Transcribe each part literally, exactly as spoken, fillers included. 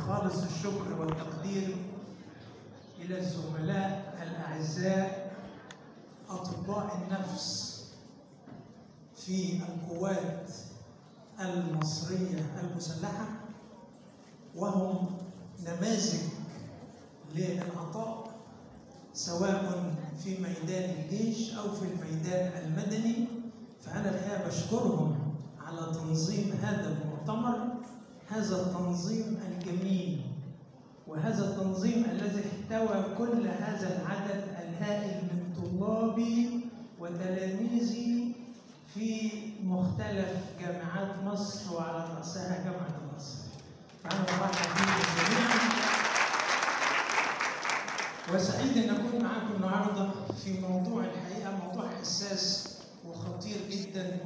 خالص الشكر والتقدير إلى الزملاء الأعزاء أطباء النفس في القوات المصرية المسلحة، وهم نماذج للعطاء سواء في ميدان الجيش أو في الميدان المدني. فأنا الحقيقة بشكرهم على تنظيم هذا المؤتمر، هذا التنظيم الجميل وهذا التنظيم الذي احتوى كل هذا العدد الهائل من طلابي وتلاميذي في مختلف جامعات مصر وعلى رأسها جامعة مصر. فأنا برحب بكم جميعا وسعيد أن أكون معكم النهارده في موضوع الحقيقة موضوع حساس وخطير جدا.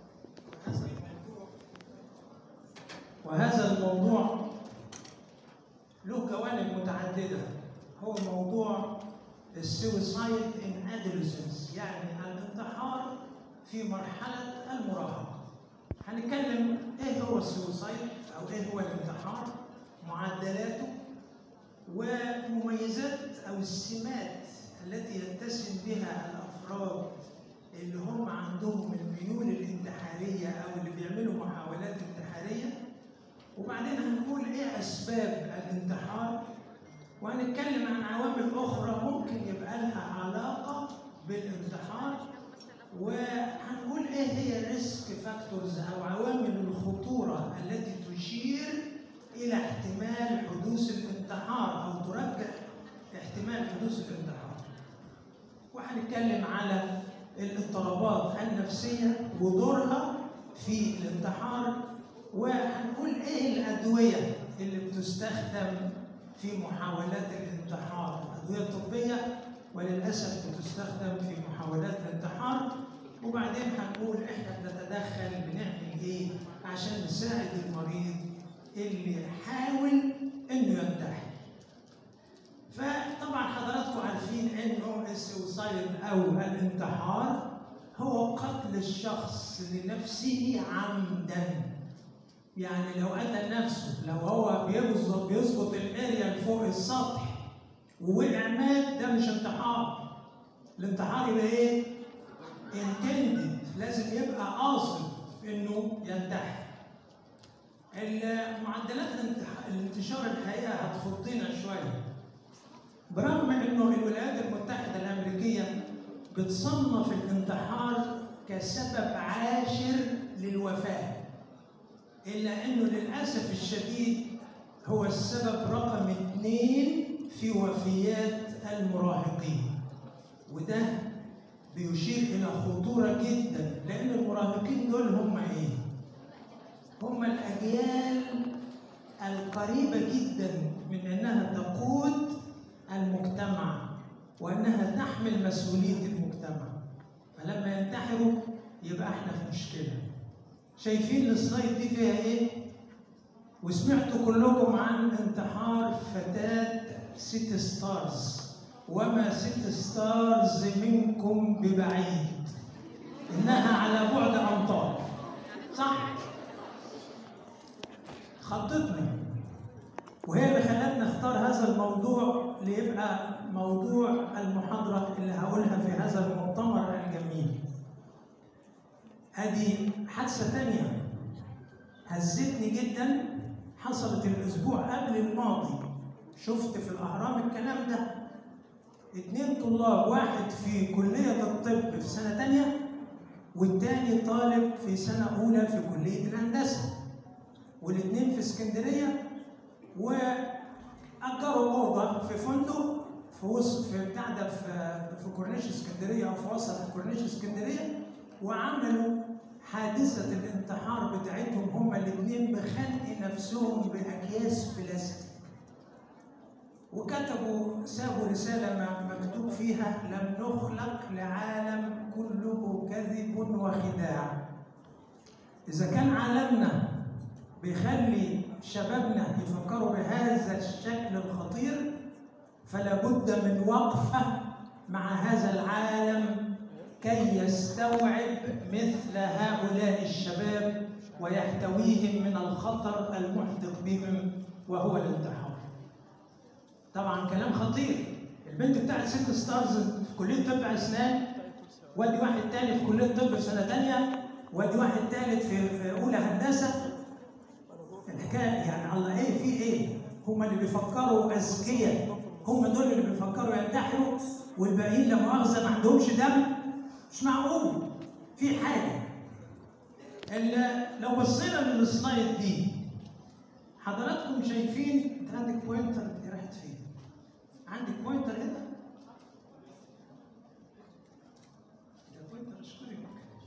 وهذا الموضوع له جوانب متعددة، هو موضوع السويسايد ان ادوليسنس، يعني الانتحار في مرحلة المراهقة. هنتكلم ايه هو السويسايد او ايه هو الانتحار، معدلاته ومميزات او السمات التي يتسم بها الافراد اللي هم عندهم الميول الانتحارية او اللي بيعملوا محاولات انتحارية. وبعدين هنقول ايه اسباب الانتحار، وهنتكلم عن عوامل اخرى ممكن يبقى لها علاقه بالانتحار، وهنقول ايه هي الريسك فاكتورز او عوامل الخطوره التي تشير الى احتمال حدوث الانتحار او ترجح احتمال حدوث الانتحار. وهنتكلم على الاضطرابات النفسيه ودورها في الانتحار، وهنقول ايه الادويه اللي بتستخدم في محاولات الانتحار، ادويه طبيه وللاسف بتستخدم في محاولات الانتحار. وبعدين هنقول احنا بنتدخل بنعمل ايه عشان نساعد المريض اللي يحاول انه ينتحر. فطبعا حضراتكم عارفين انه السويسايد او الانتحار هو قتل الشخص لنفسه عمدا. يعني لو قتل نفسه، لو هو بيظبط بيظبط الاريا فوق السطح ووقع مات، ده مش انتحار. الانتحار يبقى ايه؟ انتندد، لازم يبقى قاصد انه ينتحر. المعدلات الانتشار الحقيقه هتخضنا شويه، برغم انه الولايات المتحده الامريكيه بتصنف الانتحار كسبب عاشر للوفاه، إلا أنه للأسف الشديد هو السبب رقم اثنين في وفيات المراهقين. وده بيشير إلى خطورة جدا، لأن المراهقين دول هم إيه؟ هم الأجيال القريبة جدا من أنها تقود المجتمع وأنها تحمل مسؤولية المجتمع. فلما ينتحروا يبقى احنا في مشكلة. شايفين السلايد دي فيها ايه؟ وسمعتوا كلكم عن انتحار فتاة ست ستارز، وما ست ستارز منكم ببعيد، انها على بعد امتار، صح؟ خطتني، وهي اللي خلتنا نختار هذا الموضوع ليبقى موضوع المحاضرة اللي هقولها في هذا المؤتمر الجميل. هذه حادثة تانية هزتني جدا، حصلت الأسبوع قبل الماضي. شفت في الأهرام الكلام ده، اتنين طلاب، واحد في كلية الطب في سنة تانية والتاني طالب في سنة أولى في كلية الهندسة، والاتنين في اسكندرية، وأجروا أوضة في فندق في وسط في بتاع ده في في كورنيش اسكندرية أو في وسط كورنيش اسكندرية، وعملوا حادثة الانتحار بتاعتهم هما الاثنين بخنق نفسهم بأكياس بلاستيك. وكتبوا سابوا رسالة مكتوب فيها: لم نخلق لعالم كله كذب وخداع. إذا كان عالمنا بيخلي شبابنا يفكروا بهذا الشكل الخطير، فلا بد من وقفة مع هذا العالم كي يستوعب مثل هؤلاء الشباب ويحتويهم من الخطر المحدق بهم وهو الانتحار. طبعا كلام خطير. البنت بتاعت ست ستارز في كليه طب اسنان، ودي واحد تاني في كليه طب في سنه تانيه، ودي واحد ثالث في في اولى هندسه. الحكايه يعني الله ايه في ايه؟ هم اللي بيفكروا اذكياء، هم دول اللي بيفكروا ينتحروا، والباقيين لا مؤاخذه ما عندهمش دم. مش معقول في حاجه. لو بصينا للسلايد دي حضراتكم شايفين، انت عندك بوينتر دي راحت فين؟ عندك بوينتر هنا؟ ده بوينتر اشكرك.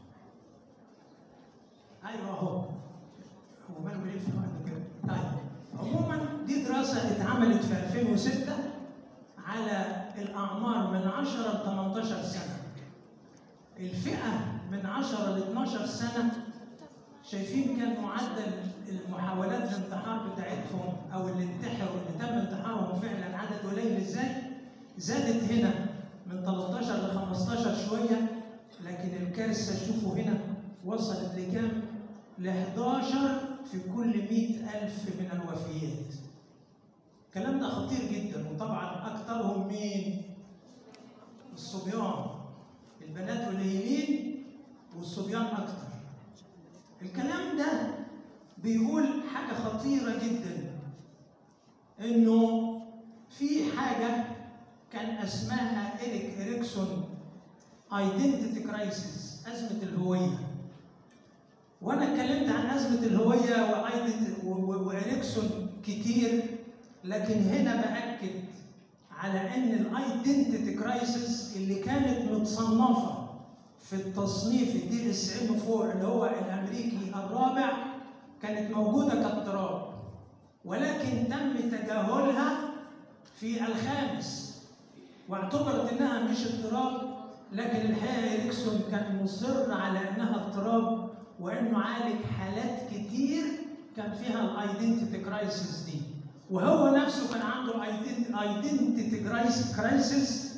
ايوه اهو. هو ماله بيلف لوحده كده. طيب عموما دي دراسه اتعملت في ألفين وستة على الاعمار من عشرة ل ثمانية عشر سنه. الفئه من عشرة ل اثناشر سنه شايفين كان معدل المحاولات الانتحار بتاعتهم او اللي انتحروا اللي تم انتحارهم فعلا عدد قليل ازاي؟ زادت هنا من ثلاثة عشر ل خمسة عشر شويه، لكن الكارثه شوفوا هنا وصلت لكام؟ ل إحدى عشر في كل مئة ألف من الوفيات. الكلام ده خطير جدا، وطبعا اكثرهم مين؟ الصبيان. البنات قليلين والصبيان اكثر. الكلام ده بيقول حاجه خطيره جدا، انه في حاجه كان اسمها إريك إريكسون ايدنتيتي كرايسيس، ازمه الهويه. وانا اتكلمت عن ازمه الهويه وإريكسون كتير، لكن هنا باكد على ان الايدنتيتي كرايسيس اللي كانت متصنفه في التصنيف الدي اس ام أربعة اللي هو الامريكي الرابع كانت موجوده كاضطراب، ولكن تم تجاهلها في الخامس واعتبرت انها مش اضطراب، لكن الحقيقه إريكسون كان مصر على انها اضطراب، وانه عالج حالات كتير كان فيها الايدنتيتي كرايسيس دي، وهو نفسه كان عنده ايدنتيتي كرايسيس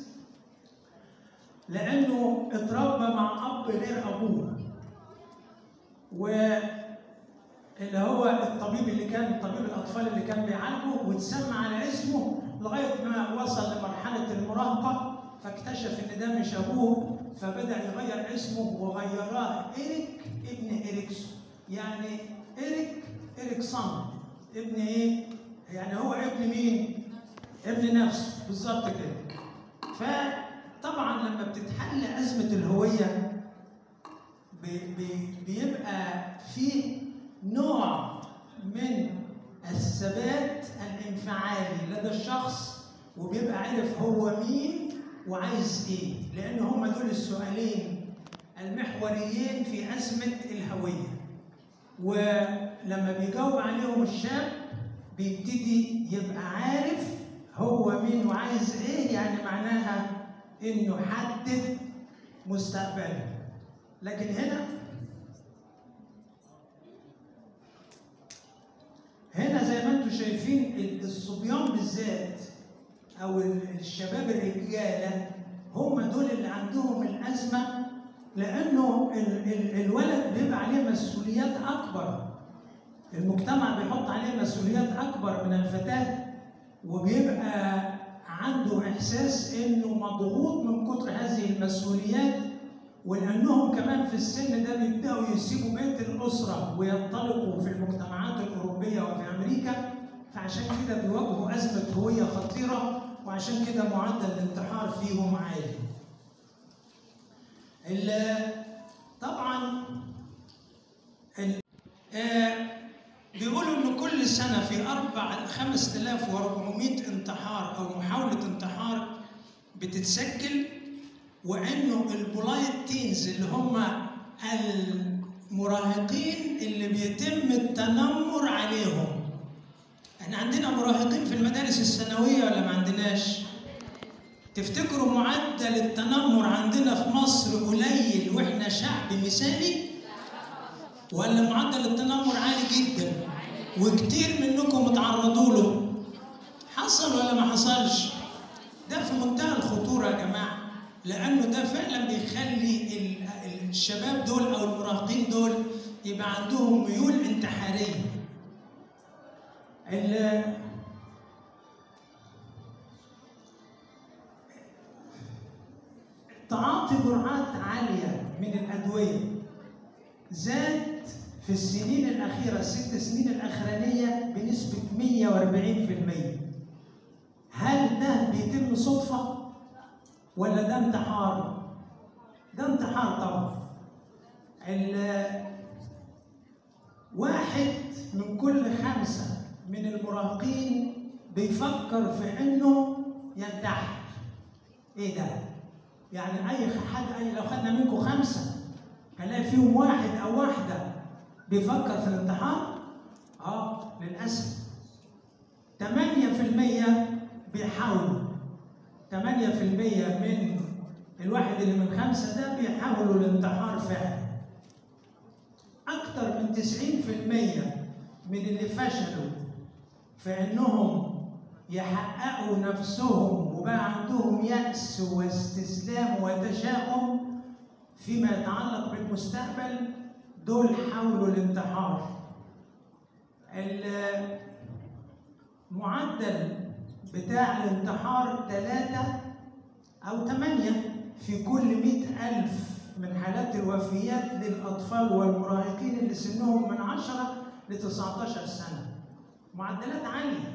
لانه اتربى مع اب غير ابوه، واللي هو الطبيب اللي كان طبيب الاطفال اللي كان بيعالجه واتسمى على اسمه لغايه ما وصل لمرحله المراهقه، فاكتشف ان ده مش ابوه، فبدا يغير اسمه وغيراه إريك ابن إريكسون. يعني إريك إريكسون ابن ايه؟ يعني هو ابن مين؟ ابن نفسه بالظبط كده. فطبعا لما بتتحل ازمه الهويه بي بي بيبقى في نوع من الثبات الانفعالي لدى الشخص، وبيبقى عارف هو مين وعايز ايه، لان هم دول السؤالين المحوريين في ازمه الهويه. ولما بيجاوب عليهم الشاب بيبتدي يبقى عارف هو مين وعايز ايه، يعني معناها انه حدد مستقبله. لكن هنا هنا زي ما انتم شايفين الصبيان بالذات او الشباب الرجاله هم دول اللي عندهم الازمه، لانه ال ال الولد بيبقى عليه مسؤوليات اكبر، المجتمع بيحط عليه مسؤوليات اكبر من الفتاه، وبيبقى عنده احساس انه مضغوط من كتر هذه المسؤوليات، ولانهم كمان في السن ده بيبداوا يسيبوا بيت الاسره وينطلقوا في المجتمعات الاوروبيه وفي امريكا، فعشان كده بيواجهوا ازمه هويه خطيره، وعشان كده معدل الانتحار فيهم عالي. طبعا آه بيقولوا ان كل سنه في أربعة خمسة آلاف وأربعمئة انتحار او محاوله انتحار بتتسجل، وانه البولايت تينز اللي هم المراهقين اللي بيتم التنمر عليهم. احنا عندنا مراهقين في المدارس الثانويه ولا ما عندناش؟ تفتكروا معدل التنمر عندنا في مصر قليل واحنا شعب مثالي؟ ولا معدل التنمر عالي جدا وكتير منكم اتعرضوا له؟ حصل ولا ما حصلش؟ ده في منتهى الخطوره يا جماعه، لانه ده فعلا بيخلي الشباب دول او المراهقين دول يبقى عندهم ميول انتحاريه. تعاطي جرعات عالية من الأدوية زاد في السنين الأخيرة، الست سنين الأخرانية بنسبة مئة وأربعين بالمئة. هل ده بيتم صدفة ولا ده انتحار؟ ده انتحار طبعا. واحد من كل خمسة من المراهقين بيفكر في انه ينتحر. ايه ده؟ يعني اي حد، اي لو خدنا منكم خمسة هنلاقي فيهم واحد او واحدة بيفكر في الانتحار؟ اه للأسف. ثمانية بالمئة بيحاولوا. ثمانية بالمئة من الواحد اللي من خمسة ده بيحاولوا الانتحار فعلا. أكثر من تسعين بالمئة من اللي فشلوا في إنهم يحققوا نفسهم وبقى عندهم يأس واستسلام وتشاؤم فيما يتعلق بالمستقبل، دول حاولوا الانتحار. المعدل بتاع الانتحار ثلاثة أو ثمانية في كل مئة ألف من حالات الوفيات للأطفال والمراهقين اللي سنهم من عشرة ل تسعة عشر سنة. معدلات عالية.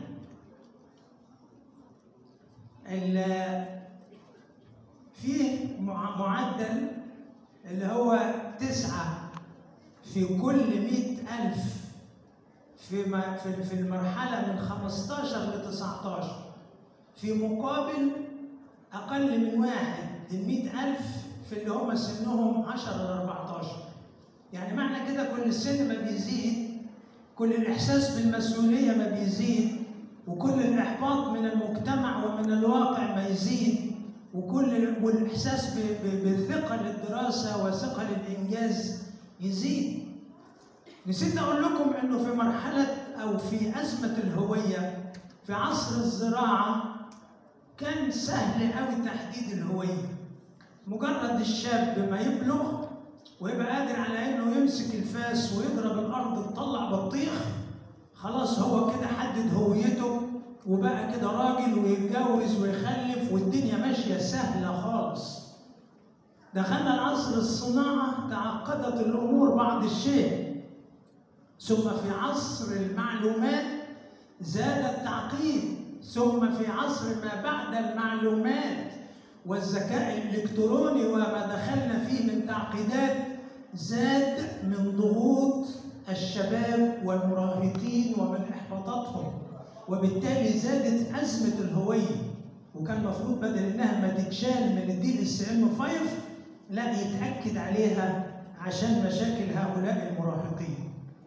في معدل اللي هو تسعة في كل مئة ألف في في المرحلة من خمسة عشر ل تسعة عشر، في مقابل أقل من واحد للمئة ألف في اللي هم سنهم عشرة ل أربعة عشر. يعني معنى كده كل السن ما بيزيد، كل الإحساس بالمسؤولية ما بيزيد، وكل الإحباط من المجتمع ومن الواقع ما يزيد، وكل والإحساس بالثقة للدراسة وثقة للإنجاز يزيد. نسيت أقول لكم إنه في مرحلة أو في أزمة الهوية في عصر الزراعة كان سهل قوي تحديد الهوية. مجرد الشاب ما يبلغ ويبقى قادر على إنه يمسك الفاس ويضرب الأرض ويطلع بطيخ، خلاص هو كده حدد هويته وبقى كده راجل ويتجوز ويخلف والدنيا ماشية سهلة خالص. دخلنا العصر الصناعة تعقدت الأمور بعض الشيء، ثم في عصر المعلومات زاد التعقيد، ثم في عصر ما بعد المعلومات والذكاء الإلكتروني وما دخلنا فيه من تعقيدات زاد من ضغوط الشباب والمراهقين ومن إحباطاتهم، وبالتالي زادت أزمة الهوية. وكان المفروض بدل إنها ما تتشال من الدي اس ام خمسة لا يتأكد عليها عشان مشاكل هؤلاء المراهقين.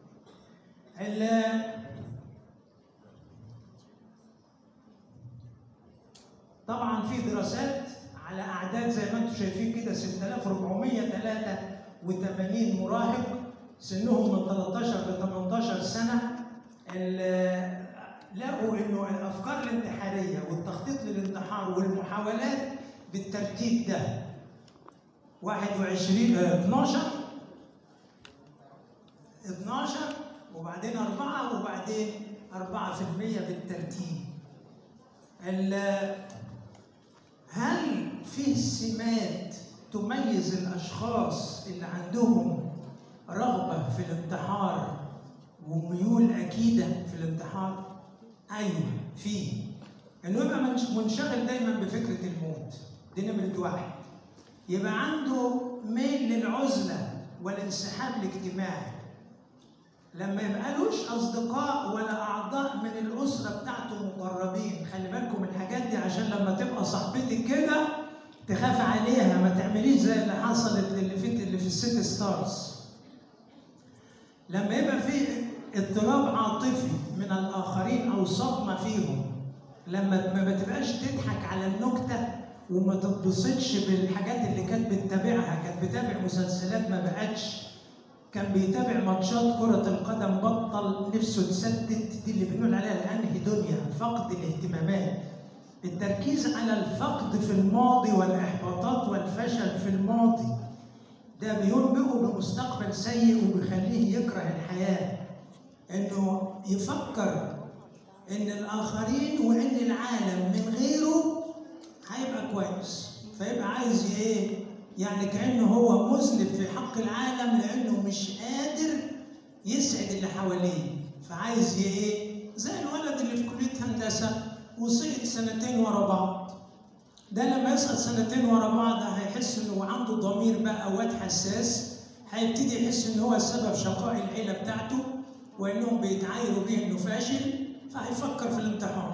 طبعا في دراسات على أعداد زي ما انتم شايفين كده ستة آلاف وأربعمئة وثلاثة وثمانين مراهق سنهم من ثلاثة عشر ل ثمانية عشر سنة. لقوا انه الافكار الانتحاريه والتخطيط للانتحار والمحاولات بالترتيب ده واحد وعشرين اثناشر اثناشر وبعدين أربعة وبعدين أربعة بالمئة بالترتيب. هل في سمات تميز الاشخاص اللي عندهم رغبه في الانتحار وميول اكيده في الانتحار؟ ايوه في. انه يبقى منشغل دايما بفكره الموت، دي نمره واحد. يبقى عنده ميل للعزله والانسحاب الاجتماعي. لما يبقالوش اصدقاء ولا اعضاء من الاسره بتاعته مقربين، خلي بالكم من الحاجات دي عشان لما تبقى صاحبتك كده تخاف عليها، ما تعمليش زي اللي حصلت اللي في اللي في الست ستارز. لما يبقى في اضطراب عاطفي من الاخرين او صدمه فيهم، لما ما تبقاش تضحك على النكته وما تتبسطش بالحاجات اللي كانت بتتابعها، كانت بتتابع مسلسلات ما بقتش، كان بيتابع ماتشات كرة القدم بطل نفسه تسدد، دي اللي بنقول عليها الانهيدونيا، فقد الاهتمامات. التركيز على الفقد في الماضي والاحباطات والفشل في الماضي ده بينبئه بمستقبل سيء وبيخليه يكره الحياة. انه يفكر ان الاخرين وان العالم من غيره هيبقى كويس، فيبقى عايز ايه؟ يعني كانه هو مذنب في حق العالم لانه مش قادر يسعد اللي حواليه، فعايز ايه؟ زي الولد اللي في كليه هندسه وسقط سنتين ورا بعض. ده لما يسقط سنتين ورا بعض هيحس انه عنده ضمير بقى، واد حساس، هيبتدي يحس ان هو سبب شقاء العيله بتاعته وانهم بيتعايروا بيه انه فاشل، فهيفكر في الانتحار.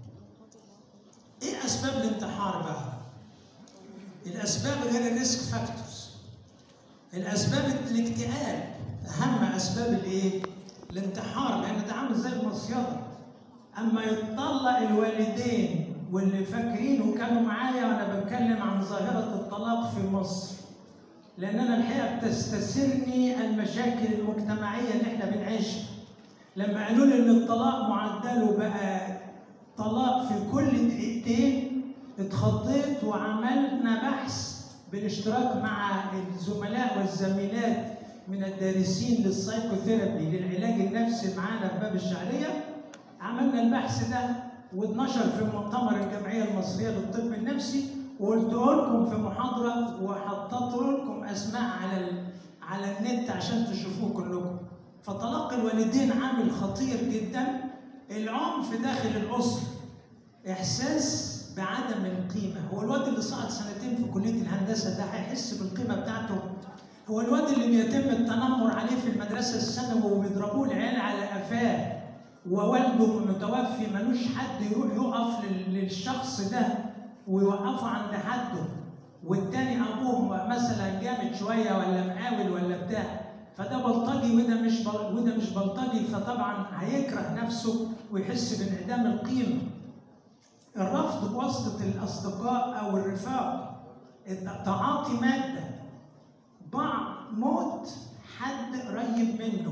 ايه اسباب الانتحار بقى؟ الاسباب غير الريسك فاكتورز. الاسباب الاكتئاب اهم اسباب الايه؟ الانتحار، لان ده عامل زي المصيده. اما يتطلق الوالدين واللي فاكرين وكانوا معايا وانا بتكلم عن ظاهره الطلاق في مصر، لان انا الحقيقه بتستثيرني المشاكل المجتمعيه اللي احنا بنعيشها. لما قالوا لي ان الطلاق معدله بقى طلاق في كل دقيقتين، اتخضيت وعملنا بحث بالاشتراك مع الزملاء والزميلات من الدارسين للسايكوثيرابي للعلاج النفسي معانا في باب الشعريه. عملنا البحث ده واتنشر في مؤتمر الجمعيه المصريه للطب النفسي، وقلته لكم في محاضره وحطيت لكم اسماء على على النت عشان تشوفوه كلكم. فطلاق الوالدين عامل خطير جدا. العنف داخل الاسره، احساس بعدم القيمه. هو الواد اللي صعد سنتين في كليه الهندسه ده هيحس بالقيمه بتاعته؟ هو الواد اللي بيتم التنمر عليه في المدرسه الثانوي وبيضربوه العيال على قفاه ووالده متوفي ملوش حد يروح يقف للشخص ده ويوقفه عند حده، والتاني ابوه مثلا جامد شويه ولا مقاول ولا بتاع، فده بلطجي وده مش وده مش بلطجي، فطبعا هيكره نفسه ويحس بانعدام القيمه. الرفض بواسطه الاصدقاء او الرفاق، تعاطي ماده، بعض موت حد قريب منه.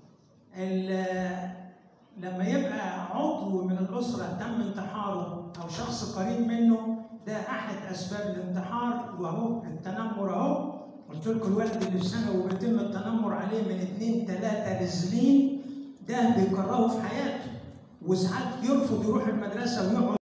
لما يبقى عضو من الاسره تم انتحاره او شخص قريب منه، ده احد اسباب الانتحار. وهو التنمر اهو، قلت لكم الولد اللي في ثانوي وبيتم التنمر عليه من اثنين ثلاثه نازلين، ده بيكرهه في حياته، وساعات يرفض يروح المدرسه ويقعد